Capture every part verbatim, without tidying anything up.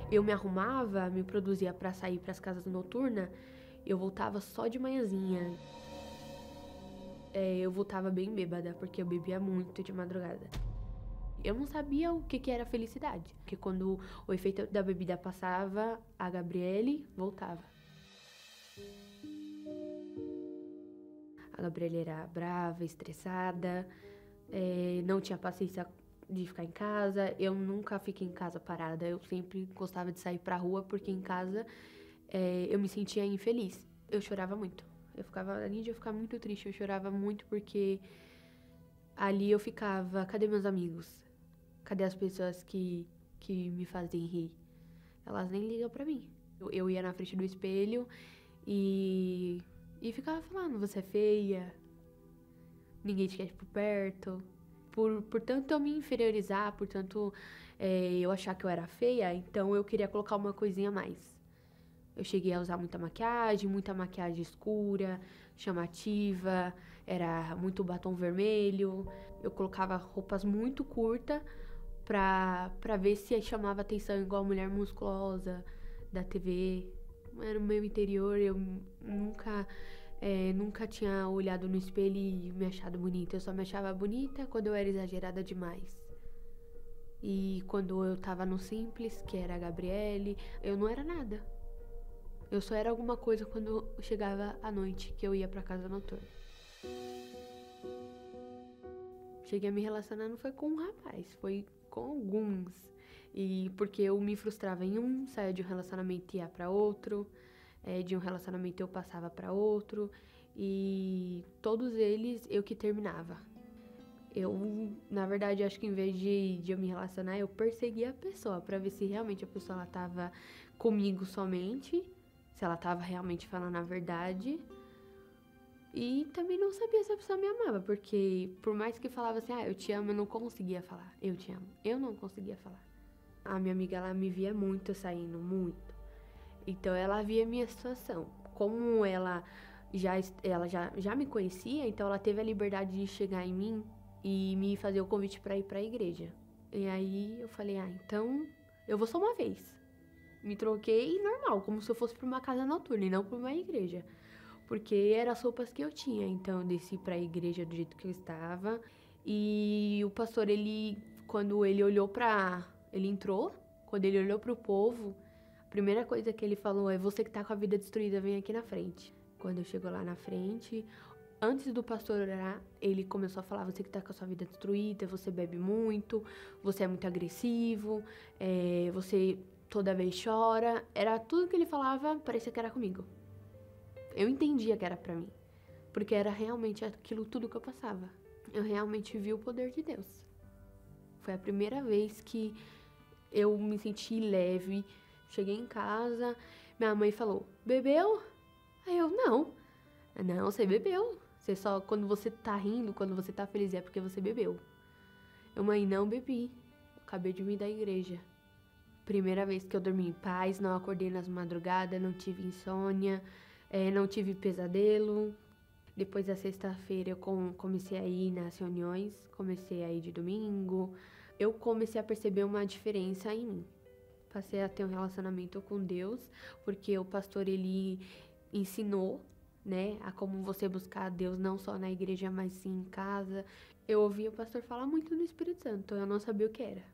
Eu me arrumava, me produzia pra sair pras casas noturnas, eu voltava só de manhãzinha. É, eu voltava bem bêbada, porque eu bebia muito de madrugada. Eu não sabia o que, que era felicidade, porque quando o efeito da bebida passava, a Gabriele voltava. A Gabriele era brava, estressada, é, não tinha paciência de ficar em casa. Eu nunca fiquei em casa parada, eu sempre gostava de sair pra rua, porque em casa é, eu me sentia infeliz. Eu chorava muito. Eu ficava, além de eu ficar muito triste, eu chorava muito porque ali eu ficava, cadê meus amigos? Cadê as pessoas que, que me fazem rir? Elas nem ligam pra mim. Eu, eu ia na frente do espelho e, e ficava falando, você é feia, ninguém te quer por perto. Por, por tanto eu me inferiorizar, por tanto é, eu achar que eu era feia, então eu queria colocar uma coisinha a mais. Eu cheguei a usar muita maquiagem, muita maquiagem escura, chamativa, era muito batom vermelho. Eu colocava roupas muito curtas pra, pra ver se chamava atenção igual a mulher musculosa da T V. Era no meu interior, eu nunca, é, nunca tinha olhado no espelho e me achado bonita. Eu só me achava bonita quando eu era exagerada demais. E quando eu tava no simples, que era a Gabriele, eu não era nada. Eu só era alguma coisa quando chegava à noite, que eu ia pra casa noturna. Cheguei a me relacionar não foi com um rapaz, foi com alguns. E porque eu me frustrava em um, saía de um relacionamento e ia pra outro, é, de um relacionamento eu passava pra outro, e todos eles eu que terminava. Eu, na verdade, acho que em vez de, de eu me relacionar, eu perseguia a pessoa pra ver se realmente a pessoa ela tava comigo somente, se ela tava realmente falando a verdade. E também não sabia se a pessoa me amava, porque por mais que falava assim, ah, eu te amo, eu não conseguia falar, eu te amo. Eu não conseguia falar. A minha amiga, ela me via muito saindo, muito. Então ela via a minha situação. Como ela já, ela já, já me conhecia, então ela teve a liberdade de chegar em mim e me fazer o convite pra ir pra igreja. E aí eu falei, ah, então eu vou só uma vez. Me troquei normal, como se eu fosse pra uma casa noturna e não pra uma igreja. Porque eram as roupas que eu tinha. Então eu desci pra igreja do jeito que eu estava. E o pastor, ele, quando ele olhou pra... Ele entrou, quando ele olhou pro povo, a primeira coisa que ele falou é: você que tá com a vida destruída, vem aqui na frente. Quando eu chego lá na frente, antes do pastor orar, ele começou a falar: você que tá com a sua vida destruída, você bebe muito, você é muito agressivo, é, você toda vez chora. Era tudo que ele falava, parecia que era comigo. Eu entendia que era pra mim, porque era realmente aquilo tudo que eu passava. Eu realmente vi o poder de Deus. Foi a primeira vez que eu me senti leve. Cheguei em casa, minha mãe falou: bebeu? Aí eu, não. Não, você bebeu. Você só, quando você tá rindo, quando você tá feliz, é porque você bebeu. Eu, mãe, não bebi. Eu acabei de vir da igreja. Primeira vez que eu dormi em paz, não acordei nas madrugadas, não tive insônia, é, não tive pesadelo. Depois da sexta-feira eu comecei a ir nas reuniões, comecei a ir de domingo. Eu comecei a perceber uma diferença em mim. Passei a ter um relacionamento com Deus, porque o pastor, ele ensinou, né, a como você buscar a Deus, não só na igreja, mas sim em casa. Eu ouvia o pastor falar muito do Espírito Santo, eu não sabia o que era.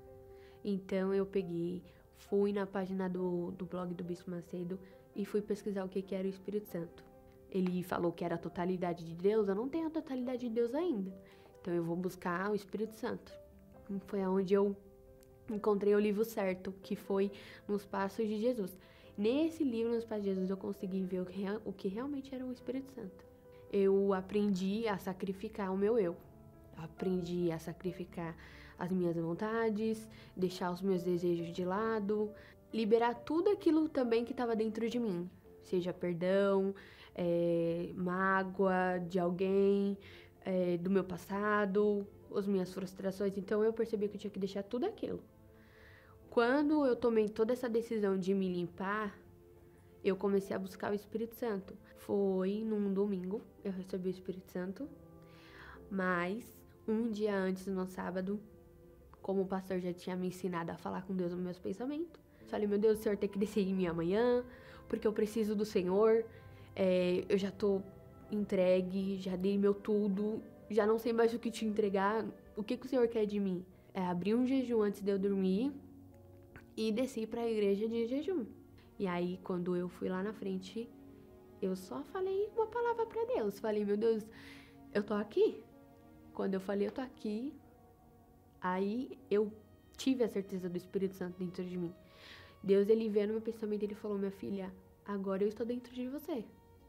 Então eu peguei, fui na página do, do blog do Bispo Macedo e fui pesquisar o que, que era o Espírito Santo. Ele falou que era a totalidade de Deus, eu não tenho a totalidade de Deus ainda. Então eu vou buscar o Espírito Santo. Foi onde eu encontrei o livro certo, que foi Nos Passos de Jesus. Nesse livro, Nos Passos de Jesus, eu consegui ver o que, o que realmente era o Espírito Santo. Eu aprendi a sacrificar o meu eu. Aprendi a sacrificar as minhas vontades, deixar os meus desejos de lado, liberar tudo aquilo também que estava dentro de mim. Seja perdão, é, mágoa de alguém, é, do meu passado, as minhas frustrações. Então eu percebi que eu tinha que deixar tudo aquilo. Quando eu tomei toda essa decisão de me limpar, eu comecei a buscar o Espírito Santo. Foi num domingo, eu recebi o Espírito Santo, mas um dia antes, no sábado, como o pastor já tinha me ensinado a falar com Deus nos meus pensamentos, Falei, meu Deus, o Senhor tem que descer em mim amanhã, porque eu preciso do Senhor. É, eu já tô entregue, já dei meu tudo, já não sei mais o que te entregar. O que, que o Senhor quer de mim? É abrir um jejum antes de eu dormir e desci para a igreja de jejum. E aí, quando eu fui lá na frente, eu só falei uma palavra para Deus. Falei, meu Deus, eu tô aqui. Quando eu falei, eu tô aqui, aí eu tive a certeza do Espírito Santo dentro de mim. Deus, ele veio no meu pensamento e ele falou, minha filha, agora eu estou dentro de você.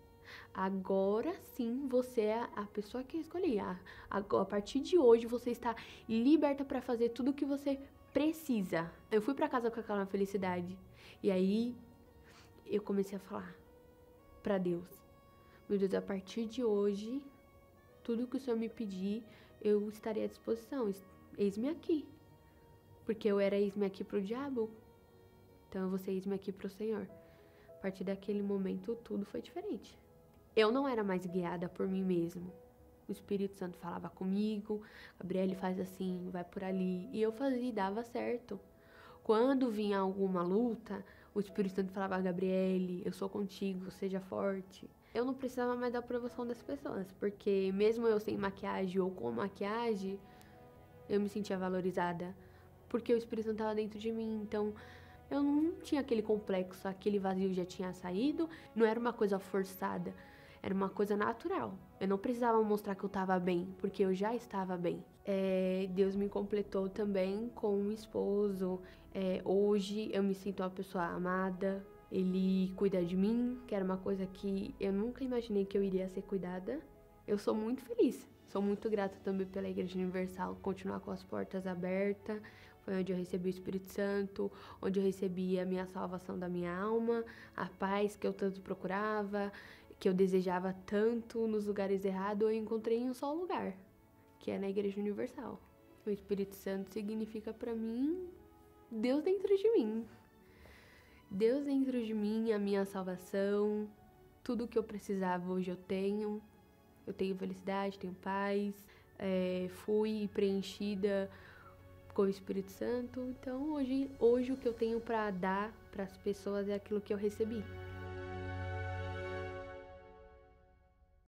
Agora sim, você é a pessoa que eu escolhi. A, a, a partir de hoje, você está liberta para fazer tudo o que você precisa. Eu fui para casa com aquela felicidade. E aí, eu comecei a falar para Deus. Meu Deus, a partir de hoje, tudo que o Senhor me pedir, eu estarei à disposição. Eis-me aqui. Porque eu era eis-me aqui pro diabo. Então eu vou ser eis-me aqui pro Senhor. A partir daquele momento, tudo foi diferente. Eu não era mais guiada por mim mesmo. O Espírito Santo falava comigo, Gabriele faz assim, vai por ali. E eu fazia e dava certo. Quando vinha alguma luta, o Espírito Santo falava, Gabriele, eu sou contigo, seja forte. Eu não precisava mais da aprovação das pessoas, porque mesmo eu sem maquiagem ou com maquiagem, eu me sentia valorizada. Porque o Espírito Santo estava dentro de mim, então eu não tinha aquele complexo, aquele vazio já tinha saído, não era uma coisa forçada. Era uma coisa natural. Eu não precisava mostrar que eu estava bem, porque eu já estava bem. É, Deus me completou também com um esposo. É, hoje eu me sinto uma pessoa amada. Ele cuida de mim, que era uma coisa que eu nunca imaginei que eu iria ser cuidada. Eu sou muito feliz. Sou muito grata também pela Igreja Universal, continuar com as portas abertas. Foi onde eu recebi o Espírito Santo, onde eu recebi a minha salvação da minha alma, a paz que eu tanto procurava, que eu desejava tanto nos lugares errados, eu encontrei em um só lugar, que é na Igreja Universal. O Espírito Santo significa para mim Deus dentro de mim. Deus dentro de mim, a minha salvação, tudo que eu precisava hoje eu tenho. Eu tenho felicidade, tenho paz, é, fui preenchida com o Espírito Santo. Então hoje, hoje o que eu tenho para dar para as pessoas é aquilo que eu recebi.